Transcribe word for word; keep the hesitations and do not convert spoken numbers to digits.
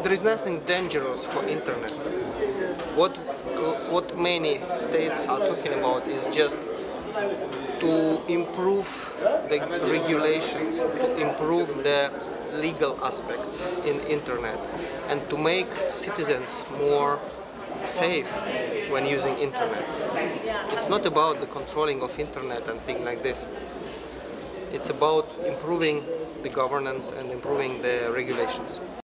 there is nothing dangerous for internet. What what many states are talking about is just to improve the regulations, to improve the legal aspects in internet, and to make citizens more safe when using internet. It's not about the controlling of internet and things like this. It's about improving the governance and improving the regulations.